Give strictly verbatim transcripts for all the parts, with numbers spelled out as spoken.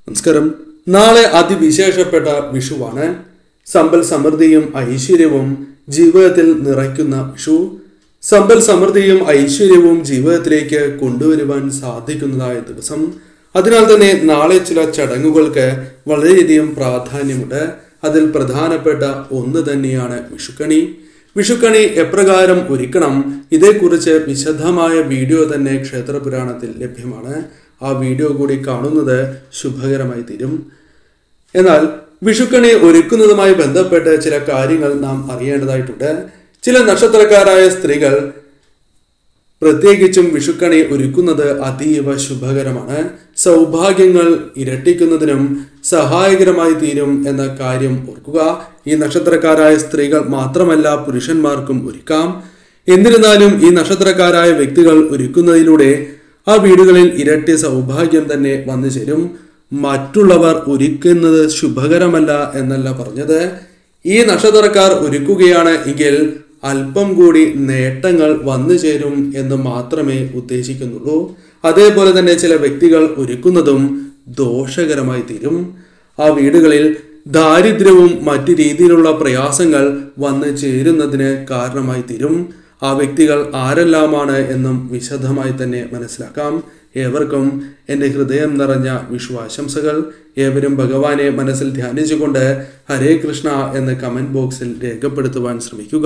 നമസ്കാരം. നാളെ അതിവിശേഷപ്പെട്ട വിഷുവാണ്. സമ്പൽ സമൃദ്ധിയും ഐശ്വര്യവും ജീവിതത്തിൽ നിറയ്ക്കുന്ന വിഷു. സമ്പൽ സമൃദ്ധിയും ഐശ്വര്യവും ജീവിതത്തിലേക്ക് കൊണ്ടുവരുവാൻ സാധിക്കുന്നതായ ദിവസം. അതിനാൽ തന്നെ നാളെ ചില ചടങ്ങുകൾക്ക് വളരെയധികം പ്രാധാന്യമുണ്ട്. അതിൽ പ്രധാനപ്പെട്ട ഒന്ന് തന്നെയാണ് വിഷുക്കണി. വിഷുക്കണി എപ്രകാരം ഒരുക്കണം, ഇതേക്കുറിച്ച് വിശദമായ വീഡിയോ തന്നെ ക്ഷേത്രപുരാണത്തിൽ ലഭ്യമാണ്. ആ വീഡിയോ കൂടി കാണുന്നത് ശുഭകരമായി തീരും. എന്നാൽ വിഷുക്കണി ഒരുക്കുന്നതുമായി ബന്ധപ്പെട്ട് ചില കാര്യങ്ങൾ നാം അറിയേണ്ടതായിട്ടുണ്ട്. ചില നക്ഷത്രക്കാരായ സ്ത്രീകൾ പ്രത്യേകിച്ചും വിഷുക്കണി ഒരുക്കുന്നത് അതീവ ശുഭകരമാണ്. സൗഭാഗ്യങ്ങൾ ഇരട്ടിക്കുന്നതിനും സഹായകരമായി തീരും എന്ന കാര്യം ഓർക്കുക. ഈ നക്ഷത്രക്കാരായ സ്ത്രീകൾ മാത്രമല്ല, പുരുഷന്മാർക്കും ഒരുക്കാം. എന്നിരുന്നാലും ഈ നക്ഷത്രക്കാരായ വ്യക്തികൾ ഒരുക്കുന്നതിലൂടെ ആ വീടുകളിൽ ഇരട്ടി സൗഭാഗ്യം തന്നെ വന്നു ചേരും. മറ്റുള്ളവർ ഒരുക്കുന്നത് ശുഭകരമല്ല എന്നല്ല പറഞ്ഞത്. ഈ നക്ഷത്രക്കാർ ഒരുക്കുകയാണ് എങ്കിൽ അല്പം കൂടി നേട്ടങ്ങൾ വന്നു ചേരും എന്ന് മാത്രമേ ഉദ്ദേശിക്കുന്നുള്ളൂ. അതേപോലെ തന്നെ ചില വ്യക്തികൾ ഒരുക്കുന്നതും ദോഷകരമായി തീരും. ആ വീടുകളിൽ ദാരിദ്ര്യവും മറ്റു രീതിയിലുള്ള പ്രയാസങ്ങൾ വന്നു ചേരുന്നതിന് കാരണമായി തീരും. ആ വ്യക്തികൾ ആരെല്ലാമാണ് എന്നും വിശദമായി തന്നെ മനസ്സിലാക്കാം. ഏവർക്കും എൻ്റെ ഹൃദയം നിറഞ്ഞ വിഷു ആശംസകൾ. ഏവരും ഭഗവാനെ മനസ്സിൽ ധ്യാനിച്ചുകൊണ്ട് ഹരേ കൃഷ്ണ എന്ന് കമൻറ്റ് ബോക്സിൽ രേഖപ്പെടുത്തുവാൻ ശ്രമിക്കുക.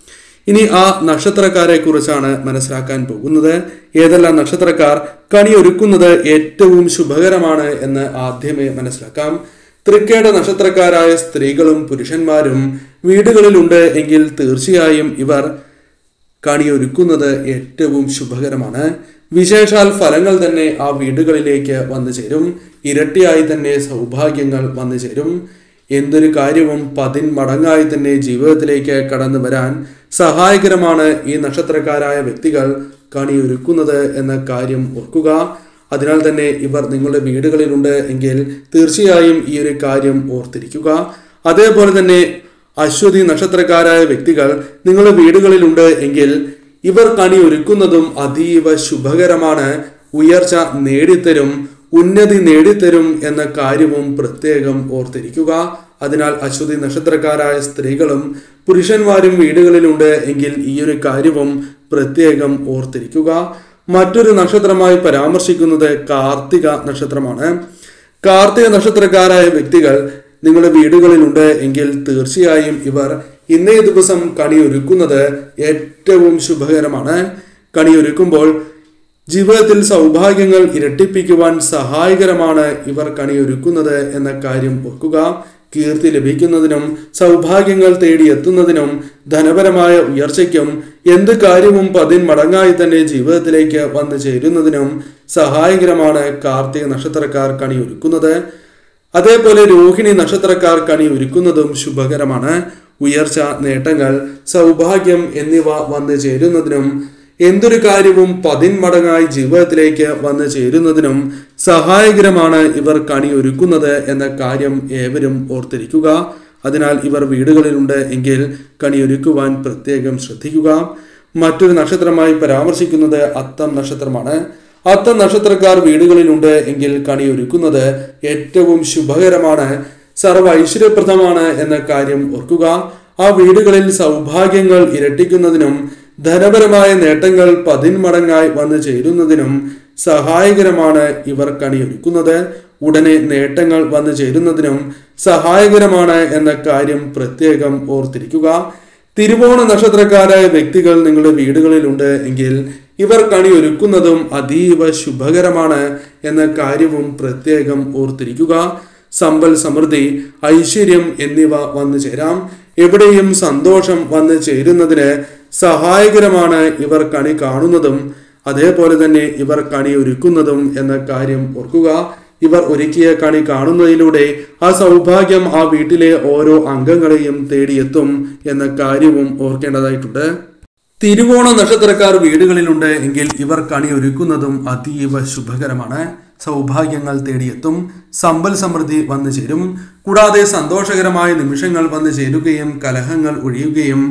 ഇനി ആ നക്ഷത്രക്കാരെ കുറിച്ചാണ് മനസ്സിലാക്കാൻ പോകുന്നത്. ഏതെല്ലാം നക്ഷത്രക്കാർ കണി ഒരുക്കുന്നത് ഏറ്റവും ശുഭകരമാണ് എന്ന് ആദ്യമേ മനസ്സിലാക്കാം. തൃക്കേട നക്ഷത്രക്കാരായ സ്ത്രീകളും പുരുഷന്മാരും വീടുകളിലുണ്ട് എങ്കിൽ തീർച്ചയായും ഇവർ കണിയൊരുക്കുന്നത് ഏറ്റവും ശുഭകരമാണ്. വിശേഷാൽ ഫലങ്ങൾ തന്നെ ആ വീടുകളിലേക്ക് വന്നു ചേരും. ഇരട്ടിയായി തന്നെ സൗഭാഗ്യങ്ങൾ വന്നു ചേരും. എന്തൊരു കാര്യവും പതിന്മടങ്ങായി തന്നെ ജീവിതത്തിലേക്ക് കടന്നു വരാൻ സഹായകരമാണ് ഈ നക്ഷത്രക്കാരായ വ്യക്തികൾ കണിയൊരുക്കുന്നത് എന്ന കാര്യം ഓർക്കുക. അതിനാൽ തന്നെ ഇവർ നിങ്ങളുടെ വീടുകളിലുണ്ട് എങ്കിൽ തീർച്ചയായും ഈ ഒരു കാര്യം ഓർത്തിരിക്കുക. അതേപോലെ തന്നെ അശ്വതി നക്ഷത്രക്കാരായ വ്യക്തികൾ നിങ്ങളുടെ വീടുകളിലുണ്ട് എങ്കിൽ ഇവർ കണി ഒരുക്കുന്നതും അതീവ ശുഭകരമാണ്. ഉയർച്ച നേടിത്തരും, ഉന്നതി നേടിത്തരും എന്ന കാര്യവും പ്രത്യേകം ഓർത്തിരിക്കുക. അതിനാൽ അശ്വതി നക്ഷത്രക്കാരായ സ്ത്രീകളും പുരുഷന്മാരും വീടുകളിലുണ്ട് എങ്കിൽ ഈ ഒരു കാര്യവും പ്രത്യേകം ഓർത്തിരിക്കുക. മറ്റൊരു നക്ഷത്രമായി പരാമർശിക്കുന്നത് കാർത്തിക നക്ഷത്രമാണ്. കാർത്തിക നക്ഷത്രക്കാരായ വ്യക്തികൾ നിങ്ങളുടെ വീടുകളിലുണ്ട് എങ്കിൽ തീർച്ചയായും ഇവർ ഇന്നേ ദിവസം കണിയൊരുക്കുന്നത് ഏറ്റവും ശുഭകരമാണ്. കണിയൊരുക്കുമ്പോൾ ജീവിതത്തിൽ സൗഭാഗ്യങ്ങൾ ഇരട്ടിപ്പിക്കുവാൻ സഹായകരമാണ് ഇവർ കണിയൊരുക്കുന്നത് എന്ന കാര്യം ഓർക്കുക. കീർത്തി ലഭിക്കുന്നതിനും സൗഭാഗ്യങ്ങൾ തേടിയെത്തുന്നതിനും ധനപരമായ ഉയർച്ചയ്ക്കും എന്ത് കാര്യവും പതിന്മടങ്ങായി തന്നെ ജീവിതത്തിലേക്ക് വന്നു ചേരുന്നതിനും സഹായകരമാണ് കാർത്തിക നക്ഷത്രക്കാർ കണിയൊരുക്കുന്നത്. അതേപോലെ രോഹിണി നക്ഷത്രക്കാർ കണി ഒരുക്കുന്നതും ശുഭകരമാണ്. ഉയർച്ച, നേട്ടങ്ങൾ, സൗഭാഗ്യം എന്നിവ വന്നു ചേരുന്നതിനും എന്തൊരു കാര്യവും പതിന്മടങ്ങായി ജീവിതത്തിലേക്ക് വന്നു ചേരുന്നതിനും സഹായകരമാണ് ഇവർ കണി ഒരുക്കുന്നത് എന്ന കാര്യം ഏവരും ഓർത്തിരിക്കുക. അതിനാൽ ഇവർ വീടുകളിലുണ്ട് എങ്കിൽ കണിയൊരുക്കുവാൻ പ്രത്യേകം ശ്രദ്ധിക്കുക. മറ്റൊരു നക്ഷത്രമായി പരാമർശിക്കുന്നത് അത്തം നക്ഷത്രമാണ്. അത്തം നക്ഷത്രക്കാർ വീടുകളിലുണ്ട് എങ്കിൽ കണിയൊരുക്കുന്നത് ഏറ്റവും ശുഭകരമാണ്, സർവ ഐശ്വര്യപ്രദമാണ് എന്ന കാര്യം ഓർക്കുക. ആ വീടുകളിൽ സൗഭാഗ്യങ്ങൾ ഇരട്ടിക്കുന്നതിനും ധനപരമായ നേട്ടങ്ങൾ പതിന്മടങ്ങായി വന്നു ചേരുന്നതിനും സഹായകരമാണ് ഇവർ കണിയൊരുക്കുന്നത്. ഉടനെ നേട്ടങ്ങൾ വന്നു ചേരുന്നതിനും സഹായകരമാണ് എന്ന കാര്യം പ്രത്യേകം ഓർത്തിരിക്കുക. തിരുവോണ നക്ഷത്രക്കാരായ വ്യക്തികൾ നിങ്ങളുടെ വീടുകളിലുണ്ട് എങ്കിൽ ഇവർ കണിയൊരുക്കുന്നതും അതീവ ശുഭകരമാണ് എന്ന കാര്യവും പ്രത്യേകം ഓർത്തിരിക്കുക. സമ്പൽ സമൃദ്ധി, ഐശ്വര്യം എന്നിവ വന്നു ചേരാം. എവിടെയും സന്തോഷം വന്നു ചേരുന്നതിന് സഹായകരമാണ് ഇവർ കണി കാണുന്നതും അതേപോലെ തന്നെ ഇവർ കണി ഒരുക്കുന്നതും എന്ന കാര്യം ഓർക്കുക. ഇവർ ഒരുക്കിയ കണി കാണുന്നതിലൂടെ ആ സൗഭാഗ്യം ആ വീട്ടിലെ ഓരോ അംഗങ്ങളെയും തേടിയെത്തും എന്ന കാര്യവും ഓർക്കേണ്ടതായിട്ടുണ്ട്. തിരുവോണ നക്ഷത്രക്കാർ വീടുകളിലുണ്ട് എങ്കിൽ ഇവർ കണി ഒരുക്കുന്നതും അതീവ ശുഭകരമാണ്. സൗഭാഗ്യങ്ങൾ തേടിയെത്തും, സമ്പൽ സമൃദ്ധി വന്നു ചേരും. കൂടാതെ സന്തോഷകരമായ നിമിഷങ്ങൾ വന്നു ചേരുകയും കലഹങ്ങൾ ഒഴിയുകയും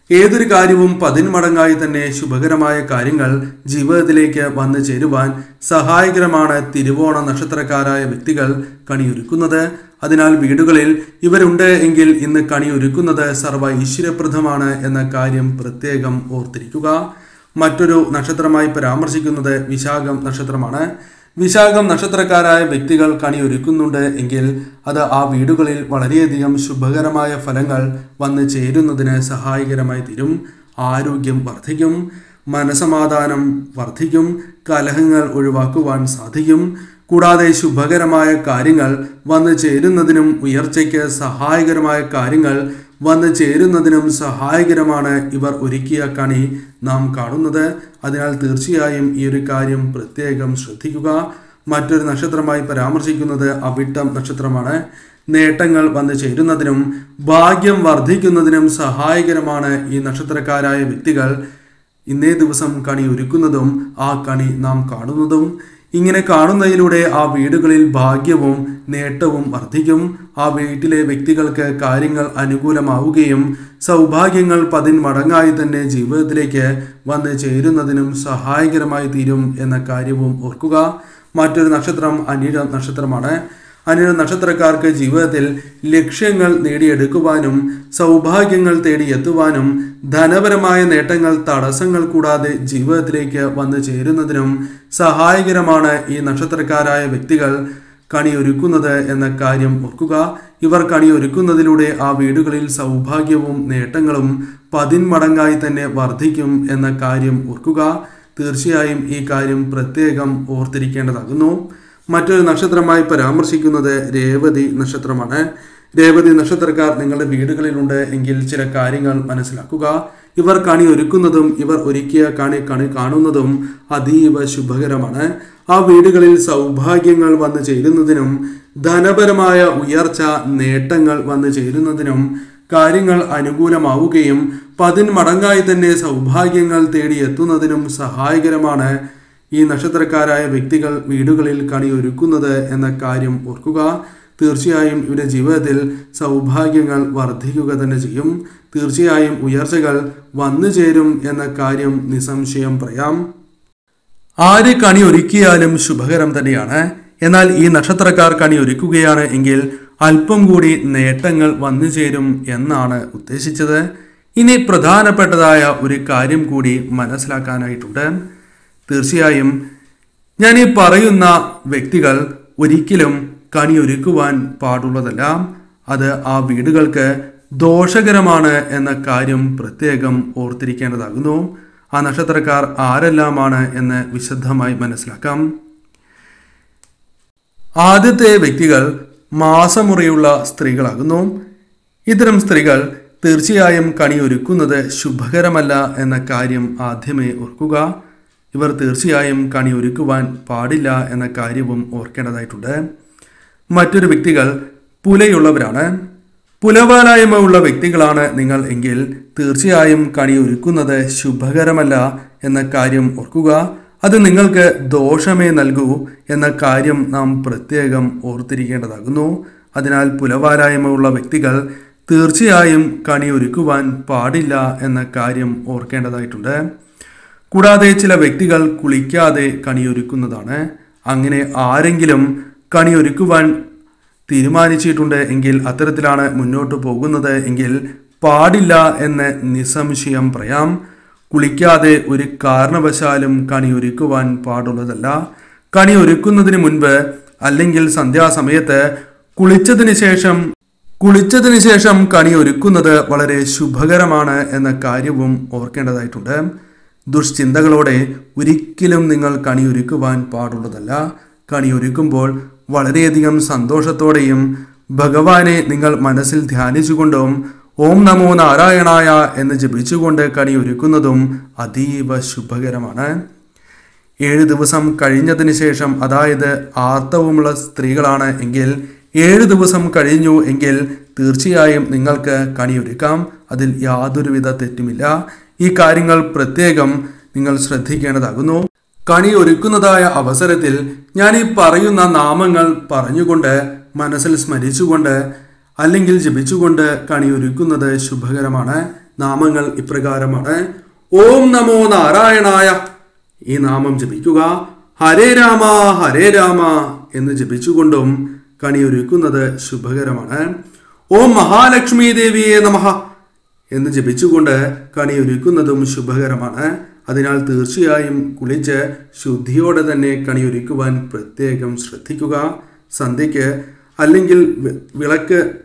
ഏതൊരു കാര്യവും പതിന്മടങ്ങായി തന്നെ ശുഭകരമായ കാര്യങ്ങൾ ജീവിതത്തിലേക്ക് വന്നു ചേരുവാൻ സഹായകരമാണ് തിരുവോണ നക്ഷത്രക്കാരായ വ്യക്തികൾ കണിയൊരുക്കുന്നത്. അതിനാൽ വീടുകളിൽ ഇവരുണ്ട് എങ്കിൽ ഇന്ന് കണിയൊരുക്കുന്നത് സർവ്വ ഐശ്വര്യപ്രദമാണ് എന്ന കാര്യം പ്രത്യേകം ഓർത്തിരിക്കുക. മറ്റൊരു നക്ഷത്രമായി പരാമർശിക്കുന്നത് വിശാഖം നക്ഷത്രമാണ്. വിശാഖം നക്ഷത്രക്കാരായ വ്യക്തികൾ കണിയൊരുക്കുന്നുണ്ട് എങ്കിൽ അത് ആ വീടുകളിൽ വളരെയധികം ശുഭകരമായ ഫലങ്ങൾ വന്നു ചേരുന്നതിന് സഹായകരമായി തീരും. ആരോഗ്യം വർദ്ധിക്കും, മനസമാധാനം വർദ്ധിക്കും, കലഹങ്ങൾ ഒഴിവാക്കുവാൻ സാധിക്കും. കൂടാതെ ശുഭകരമായ കാര്യങ്ങൾ വന്നു ചേരുന്നതിനും ഉയർച്ചയ്ക്ക് സഹായകരമായ കാര്യങ്ങൾ വന്നു ചേരുന്നതിനും സഹായകരമാണ് ഇവർ ഒരുക്കിയ കണി നാം കാണുന്നത്. അതിനാൽ തീർച്ചയായും ഈ ഒരു കാര്യം പ്രത്യേകം ശ്രദ്ധിക്കുക. മറ്റൊരു നക്ഷത്രമായി പരാമർശിക്കുന്നത് അവിട്ടം നക്ഷത്രമാണ്. നേട്ടങ്ങൾ വന്നു ചേരുന്നതിനും ഭാഗ്യം വർദ്ധിക്കുന്നതിനും സഹായകരമാണ് ഈ നക്ഷത്രക്കാരായ വ്യക്തികൾ ഇന്നേ ദിവസം കണി ഒരുക്കുന്നതും ആ കണി നാം കാണുന്നതും. ഇങ്ങനെ കാണുന്നതിലൂടെ ആ വീടുകളിൽ ഭാഗ്യവും നേട്ടവും വർദ്ധിക്കും. ആ വീട്ടിലെ വ്യക്തികൾക്ക് കാര്യങ്ങൾ അനുകൂലമാവുകയും സൗഭാഗ്യങ്ങൾ പതിന്മടങ്ങായി തന്നെ ജീവിതത്തിലേക്ക് വന്ന് ചേരുന്നതിനും സഹായകരമായി തീരും എന്ന കാര്യവും ഓർക്കുക. മറ്റൊരു നക്ഷത്രം അനിഴം നക്ഷത്രമാണ്. അനിഴം നക്ഷത്രക്കാർക്ക് ജീവിതത്തിൽ ലക്ഷ്യങ്ങൾ നേടിയെടുക്കുവാനും സൗഭാഗ്യങ്ങൾ തേടിയെത്തുവാനും ധനപരമായ നേട്ടങ്ങൾ തടസ്സങ്ങൾ കൂടാതെ ജീവിതത്തിലേക്ക് വന്നു ചേരുന്നതിനും സഹായകരമാണ് ഈ നക്ഷത്രക്കാരായ വ്യക്തികൾ കണിയൊരുക്കുന്നത് എന്ന കാര്യം ഓർക്കുക. ഇവർ കണിയൊരുക്കുന്നതിലൂടെ ആ വീടുകളിൽ സൗഭാഗ്യവും നേട്ടങ്ങളും പതിന്മടങ്ങായി തന്നെ വർദ്ധിക്കും എന്ന കാര്യം ഓർക്കുക. തീർച്ചയായും ഈ കാര്യം പ്രത്യേകം ഓർത്തിരിക്കേണ്ടതാകുന്നു. മറ്റൊരു നക്ഷത്രമായി പരാമർശിക്കുന്നത് രേവതി നക്ഷത്രമാണ്. രേവതി നക്ഷത്രക്കാർ നിങ്ങളുടെ വീടുകളിലുണ്ട് എങ്കിൽ ചില കാര്യങ്ങൾ മനസ്സിലാക്കുക. ഇവർ കണി ഒരുക്കുന്നതും ഇവർ ഒരുക്കിയ കണി കണി കാണുന്നതും അതീവ ശുഭകരമാണ്. ആ വീടുകളിൽ സൗഭാഗ്യങ്ങൾ വന്നു ചേരുന്നതിനും ധനപരമായ ഉയർച്ച നേട്ടങ്ങൾ വന്നു ചേരുന്നതിനും കാര്യങ്ങൾ അനുകൂലമാവുകയും പതിന്മടങ്ങായി തന്നെ സൗഭാഗ്യങ്ങൾ തേടിയെത്തുന്നതിനും സഹായകരമാണ് ഈ നക്ഷത്രക്കാരായ വ്യക്തികൾ വീടുകളിൽ കണിയൊരുക്കുന്നത് എന്ന കാര്യം ഓർക്കുക. തീർച്ചയായും ഇവരുടെ ജീവിതത്തിൽ സൗഭാഗ്യങ്ങൾ വർദ്ധിക്കുക തന്നെ ചെയ്യും. തീർച്ചയായും ഉയർച്ചകൾ വന്നു ചേരും എന്ന കാര്യം നിസ്സംശയം പറയാം. ആര് കണി ഒരുക്കിയാലും ശുഭകരം തന്നെയാണ്. എന്നാൽ ഈ നക്ഷത്രക്കാർ കണി ഒരുക്കുകയാണ് എങ്കിൽ അല്പം കൂടി നേട്ടങ്ങൾ വന്നു ചേരും എന്നാണ് ഉദ്ദേശിച്ചത്. ഇനി പ്രധാനപ്പെട്ടതായ ഒരു കാര്യം കൂടി മനസ്സിലാക്കാനായിട്ടുണ്ട്. തീർച്ചയായും ഞാൻ ഈ പറയുന്ന വ്യക്തികൾ ഒരിക്കലും കണിയൊരുക്കുവാൻ പാടുള്ളതല്ല. അത് ആ വീടുകൾക്ക് ദോഷകരമാണ് എന്ന കാര്യം പ്രത്യേകം ഓർത്തിരിക്കേണ്ടതാകുന്നു. ആ നക്ഷത്രക്കാർ ആരെല്ലാമാണ് എന്ന് വിശദമായി മനസ്സിലാക്കാം. ആദ്യത്തെ വ്യക്തികൾ മാസമുറയുള്ള സ്ത്രീകളാകുന്നു. ഇത്തരം സ്ത്രീകൾ തീർച്ചയായും കണിയൊരുക്കുന്നത് ശുഭകരമല്ല എന്ന കാര്യം ആദ്യമേ ഓർക്കുക. ഇവർ തീർച്ചയായും കണി ഒരുക്കുവാൻ പാടില്ല എന്ന കാര്യവും ഓർക്കേണ്ടതായിട്ടുണ്ട്. മറ്റൊരു വ്യക്തികൾ പുലയുള്ളവരാണ്. പുലവാലായ്മ ഉള്ള വ്യക്തികളാണ് നിങ്ങൾ എങ്കിൽ തീർച്ചയായും കണി ഒരുക്കുന്നത് ശുഭകരമല്ല എന്ന കാര്യം ഓർക്കുക. അത് നിങ്ങൾക്ക് ദോഷമേ നൽകൂ എന്ന കാര്യം നാം പ്രത്യേകം ഓർത്തിരിക്കേണ്ടതാകുന്നു. അതിനാൽ പുലവാലായ്മ ഉള്ള വ്യക്തികൾ തീർച്ചയായും കണി ഒരുക്കുവാൻ പാടില്ല എന്ന കാര്യം ഓർക്കേണ്ടതായിട്ടുണ്ട്. കൂടാതെ ചില വ്യക്തികൾ കുളിക്കാതെ കണിയൊരുക്കുന്നതാണ്. അങ്ങനെ ആരെങ്കിലും കണിയൊരുക്കുവാൻ തീരുമാനിച്ചിട്ടുണ്ട് എങ്കിൽ അത്തരത്തിലാണ് മുന്നോട്ട് പോകുന്നത് എങ്കിൽ പാടില്ല എന്ന് നിസ്സംശയം പറയാം. കുളിക്കാതെ ഒരു കാരണവശാലും കണിയൊരുക്കുവാൻ പാടുള്ളതല്ല. കണിയൊരുക്കുന്നതിന് മുൻപ് അല്ലെങ്കിൽ സന്ധ്യാസമയത്ത് കുളിച്ചതിന് ശേഷം കുളിച്ചതിന് ശേഷം കണിയൊരുക്കുന്നത് വളരെ ശുഭകരമാണ് എന്ന കാര്യവും ഓർക്കേണ്ടതായിട്ടുണ്ട്. ദുഷ്ചിന്തകളോടെ ഒരിക്കലും നിങ്ങൾ കണിയൊരുക്കുവാൻ പാടുള്ളതല്ല. കണിയൊരുക്കുമ്പോൾ വളരെയധികം സന്തോഷത്തോടെയും ഭഗവാനെ നിങ്ങൾ മനസ്സിൽ ധ്യാനിച്ചുകൊണ്ടും ഓം നമോ നാരായണായ എന്ന് ജപിച്ചുകൊണ്ട് കണിയൊരുക്കുന്നതും അതീവ ശുഭകരമാണ്. ഏഴ് ദിവസം കഴിഞ്ഞതിന് ശേഷം, അതായത് ആർത്തവമുള്ള സ്ത്രീകളാണ് എങ്കിൽ ഏഴ് ദിവസം കഴിഞ്ഞു എങ്കിൽ തീർച്ചയായും നിങ്ങൾക്ക് കണിയൊരുക്കാം. അതിൽ യാതൊരുവിധ തെറ്റുമില്ല. ഈ കാര്യങ്ങൾ പ്രത്യേകം നിങ്ങൾ ശ്രദ്ധിക്കേണ്ടതാകുന്നു. കണി ഒരുക്കുന്നതായ അവസരത്തിൽ ഞാൻ ഈ പറയുന്ന നാമങ്ങൾ പറഞ്ഞുകൊണ്ട് മനസ്സിൽ സ്മരിച്ചുകൊണ്ട് അല്ലെങ്കിൽ ജപിച്ചുകൊണ്ട് കണി ഒരുക്കുന്നത് ശുഭകരമാണ്. നാമങ്ങൾ ഇപ്രകാരമാണ്. ഓം നമോ നാരായണായ ഈ നാമം ജപിക്കുക. ഹരേ രാമ ഹരേ രാമ എന്ന് ജപിച്ചുകൊണ്ടും കണിയൊരുക്കുന്നത് ശുഭകരമാണ്. ഓം മഹാലക്ഷ്മി ദേവിയെ നമഃ എന്ന് ജപിച്ചുകൊണ്ട് കണിയൊരുക്കുന്നതും ശുഭകരമാണ്. അതിനാൽ തീർച്ചയായും കുളിച്ച് ശുദ്ധിയോടെ തന്നെ കണിയൊരുക്കുവാൻ പ്രത്യേകം ശ്രദ്ധിക്കുക. സന്ധ്യയ്ക്ക് അല്ലെങ്കിൽ വിളക്ക്